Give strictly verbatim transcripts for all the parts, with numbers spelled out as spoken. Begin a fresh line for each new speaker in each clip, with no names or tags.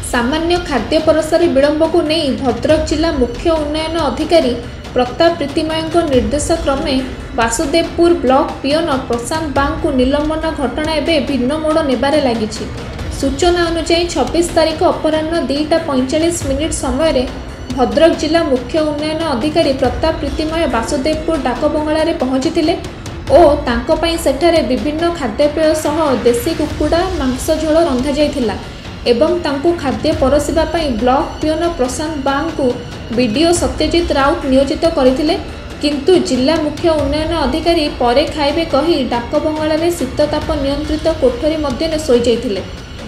सामान्य खाद्य परसार विलंब को नहीं भद्रक जिला मुख्य उन्नयन अधिकारी प्रताप प्रीतिमय निर्देश क्रमे वासुदेवपुर ब्लॉक पियन प्रशांत बांग को निलंबन घटना एवं भिन्न मोड़ नेबारे लागिछि। सूचना अनुसार छब्बीस तारीख अपराह्न दुईटा पैंचाश मिनिट समय भद्रक जिला मुख्य उन्नयन अधिकारी प्रताप प्रीतिमय वासुदेवपुर डाकबंगला पहुंची और तांको पई सेठारे विभिन्न खाद्यपेय सह देशी कुकुड़ा मांस झोल रंधा जाइथिला एवं तांको खाद्य परसिबा पई ब्लॉक पियन प्रशांत बांग को बीडीओ सत्यजित राउत नियोजित करथिले, किंतु जिला मुख्य उन्नयन अधिकारी परे खाइबे कही डाकबंगला रे शीतताप नियंत्रित कोठरी मध्य सोई जाइथिले।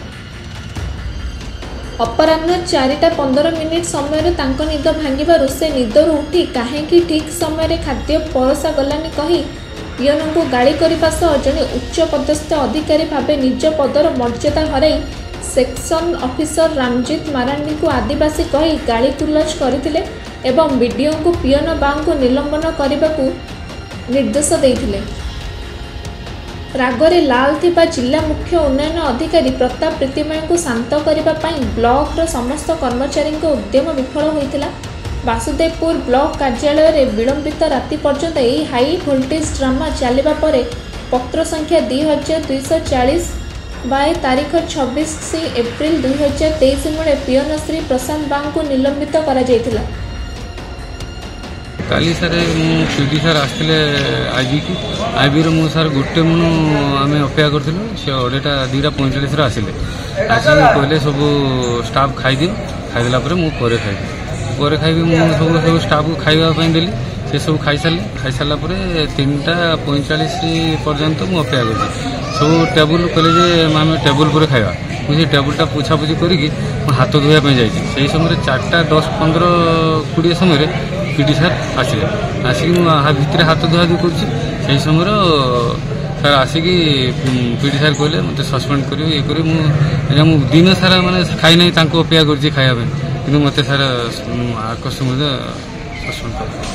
अपराह्न चारिटा पंदर मिनिट समय तांको निद भांगिबारु से निदरू उठी काहेकि ठीक समय खाद्य परसा गलानी कही पियन को गाड़ी करने सह जड़े उच्च पदस्थ अधिकारी भावे निज पदर मर्यादा हराई सेक्शन ऑफिसर रामजीत मारांडी को आदिवासी कही गाड़ी गुलज करथिले एवं बीडीओ को पियन बांग को निलंबन करने को निर्देश देथिले। रागरे लाल थिबा जिला मुख्य उन्नयन अधिकारी प्रताप प्रीतिमय को शांत करने पाई ब्लॉक रो समस्त कर्मचारी उद्यम विफल होइतिला। वासुदेवपुर ब्लॉक कार्यालय रे विलंबित राति पर्यंत यही हाई वोल्टेज ड्रामा चलिबा परे पत्र संख्या दुई हजार दुईश चालीस बाय तारीख छब्बीस एप्रिल दुई हजार तेईस मुळे पियन श्री प्रशांत बांग को निलंबित करा जायतिला।
काली सर पीडी सर आसते आईबी की आईबी रु सर गोटे मुनु आम अपेक्षा करूँ सी अढ़ेटा दुईटा पैंचाश आसिले आसिक कहले सब स्टाफ खाईदि खाईदेला मुझे खाइदी पर खाइबी मुझे सब सब स्टाफ को खाइबा देली से सब खाई सारे खाई सारा तीन टा पैंचाश पर्यंत मुझे अपेक्षा कर सब टेबुल कहले आम टेबुल पर खाइबा मुझे टेबुलटा पोछापोछि करके हाथ धोवाई जाइए समय चार्टा दस पंद्रह कोड़े समय पीडी सर आसिले आसिक भितर हाथ धुआधुई कर समय सर आसिक पीडी सर कहले मत सस्पेंड कर ये कर दिन सारा माने खाई ना अपेक्षा कर खाइबा कि मत सर आकस्मिक सस्पेंड कर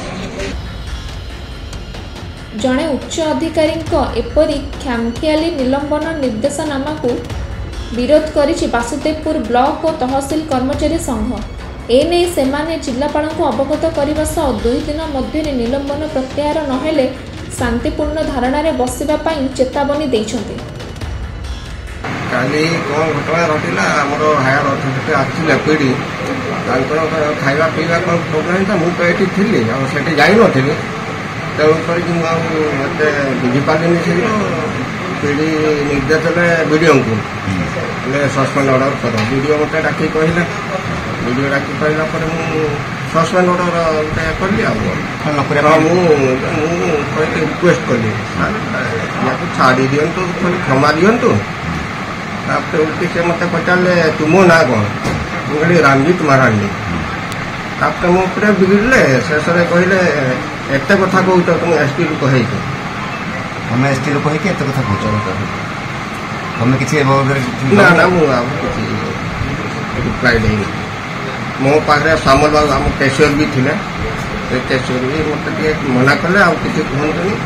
जड़े उच्च अधिकारी एपरी खामखियाली निलंबन निर्देशनामा को विरोध करिछि वासुदेवपुर ब्लॉक और तहसील कर्मचारी संघ। एने सेमाने जिलापाल को अवगत करने सह दुई दिन मध्य निलंबन प्रत्याहार नहेले शांतिपूर्ण धारणा रे बसिबा पई चेतावनी दैछन्ते।
काली कौन घटना घटिला हमरो हायर अथॉरिटी आछिला पीडी तांकर खाइबा पीबा कोन प्रोग्राम था मु तो एठी थिली आ सेठी जाई नथिली तेणुकर मत बुझीपारे से पीडी निर्देश देले वीडियो को सस्पेंड ऑर्डर कर वीडियो मत डाकी कहला वीडियो डाकी कहला पर मु सस्पेंड ऑर्डर गोटे कली मुझे रिक्वेस्ट कली या छाड़ी दिंतु क्षमा दिंतु तापर से मत पचारे तुम ना कौन मुझे रामजीत मारांडी तापर मुझे बिगड़े शेष कहले एत कथा कौच तुम एसटी को कहे तुम एसटी को कहे एत कथा कौच तुम किसी ना ना मुझे रिप्लाई नहीं मो पाखे सामल बाबू आम कैशियर भी थे कैशियर भी मत मना कले आ किसी कहतनी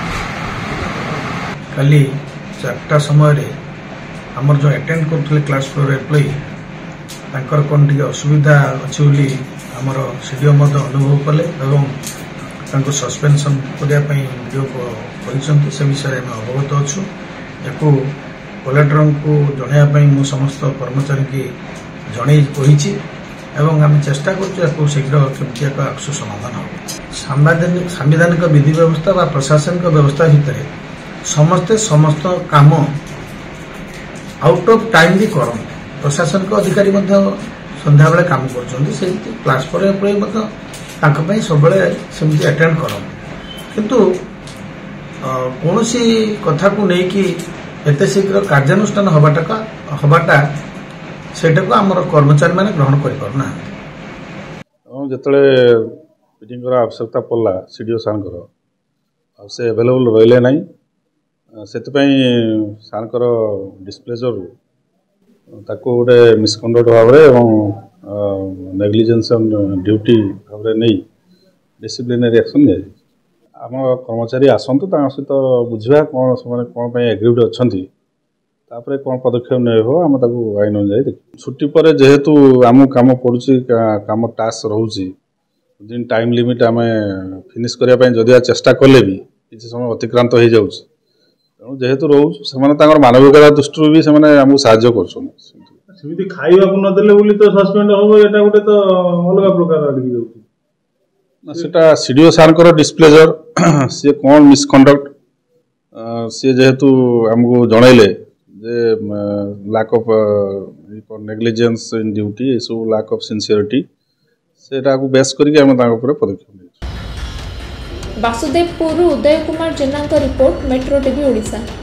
काली चार्टा समय आमर जो अटेंड करते क्लास फ्लोर एम्प्लॉई तांकर कौन टी असुविधा अच्छी बोली आमर सीडीओ अनुभव कले और सस्पेंशन करने वीडियो कहते से विषय में अवगत अच्छु या कलेक्टर को जनवाई मु समस्त कर्मचारी की जन कही एवं आम चेष्टा कर शीघ्र केमती एक आशु समाधान हो सांविधानिक विधि व्यवस्था व प्रशासनिक व्यवस्था भितर समस्ते समस्त काम आउट ऑफ टाइम भी कर प्रशासनिक अधिकारी संध्या बेले काम कर क्लास पर एम्प्लॉई सब सेमती अटेंड कर किंतु कौन सी कथा को लेकिन एत शीघ्र कार्यानुष्ठान हवाटा हवाटा सेटा को आमर कर्मचारी मैंने ग्रहण करना
जिते मीटिंग आवश्यकता पड़ा सीडीओ सार से अवेलेबल रहिले ना से सार डिस्प्लेजर ताको गोटे मिसकंडक्ट भाव नेग्लिजेंस ड्यूटी भाव नहीं डिसिप्लिनरी एक्शन नि आम कर्मचारी आसतु सहित बुझा कौन से कौन एग्रीड अच्छा तापर कौन पदक्षेप नहीं हो आम आईन अनुजाई देख छुट्टी पर जेहेतु आम कम पड़ुची कम टास्क रोचे दिन टाइम लिमिट आम फिनिश करने जदि चेष्टा कले भी किसी समय अतिक्रांत हो जाऊँ तेणु जेहेतु रोच से मानविकता दृष्टि भी से आमको साहाय्य कर
खाइबा नदेले बोली तो सस्पेंड हम एटा गोटे तो अलग प्रकार आड़की जाउची
ना सेटा सीडीओ सार को डिस्प्लेजर सी कौन मिसकंडक्ट सी जेहेतु आमको जनइले जे lack of negligence in duty सब लैक ऑफ सिंसियरिटी सेटा को बेस करके हम ताको ऊपर पदक्षेप ले
Basudevpur Uday Kumar Jena report metro TV Odisha.